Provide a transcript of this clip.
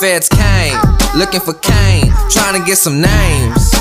feds came, looking for Kane, trying to get some names.